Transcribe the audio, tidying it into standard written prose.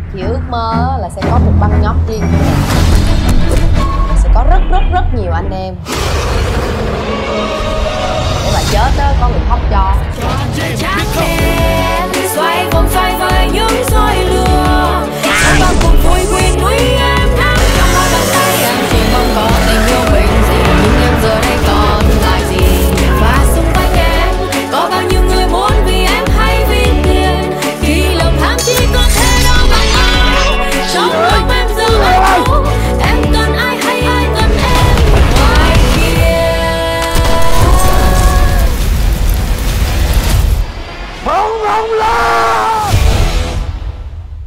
Chị ước mơ là sẽ có một băng nhóm riêng của mình, sẽ có rất nhiều anh em. Để bà chết á, có người khóc cho.